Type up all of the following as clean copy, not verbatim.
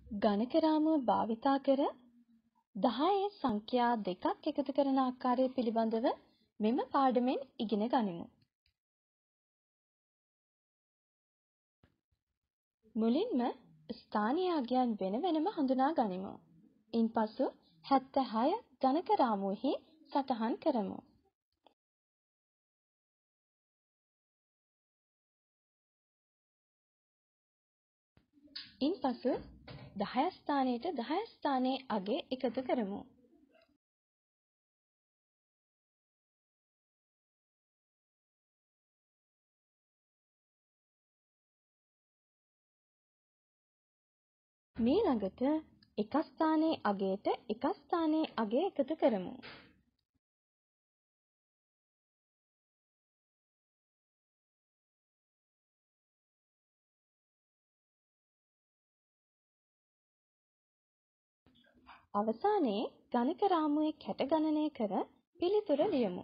ගණක රාමුව භාවිතා කර 10 සංඛ්‍යා දෙකක් එකතු කරන ආකාරය පිළිබඳව මෙම පාඩමෙන් ඉගෙන ගනිමු. මුලින්ම ස්ථානීය අගයන් වෙන වෙනම හඳුනා ගනිමු. ඉන්පසු 76 ගණක රාමුවෙහි සටහන් කරමු. ඉන්පසු 10 ස්ථානයට 10 ස්ථානයේ අගය එකතු කරමු. ඊළඟට එක ස්ථානයේ අගයට එක ස්ථානයේ අගය එකතු කරමු. අවසානයේ ගණක රාමුවේ කැට ගණනය කර පිළිතුර ලියමු.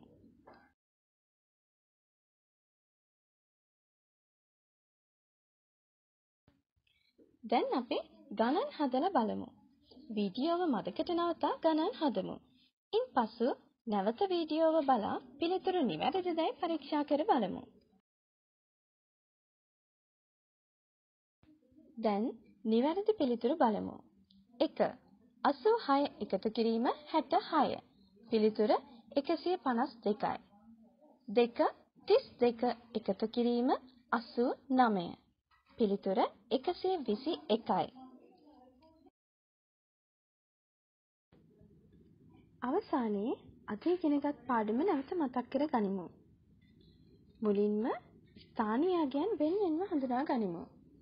දැන් අපි ගණන් හදලා බලමු. වීඩියෝව මදකට නවතා ගණන් හදමු. ඉන්පසු නැවත වීඩියෝව බලා පිළිතුරු නිවැරදිදයි පරීක්ෂා කර බලමු. දැන් නිවැරදි පිළිතුරු බලමු. 1. 86 එකතු කිරීම 66. පිළිතුර 152යි. 2. 32 එකතු කිරීම 89. පිළිතුර 121යි. අවසානයේ අද ඉගෙනගත් පාඩම නැවත මතක් කර ගනිමු. මුලින්ම ස්ථානීය අගයන් වෙන වෙනම හඳුනා ගනිමු.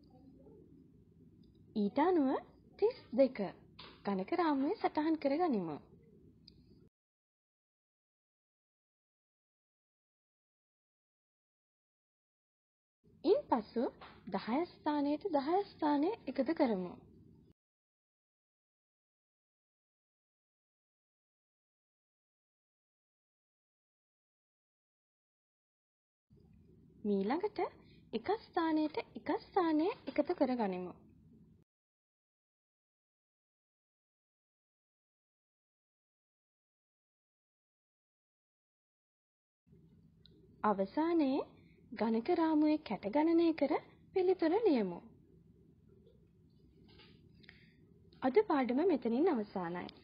ඊට අනුව 32 ගණක රාමුවේ සටහන් කර ගනිමු. ඉන්පසු 10 ස්ථානයට 10 ස්ථානය එකතු කරමු. ඊළඟට එක ස්ථානයට එක ස්ථානය එකතු කර ගනිමු. අවසානයේ ගණක රාමුවේ කැට ගණනය කර පිළිතුර ලියමු. අද පාඩම මෙතනින් අවසానයි.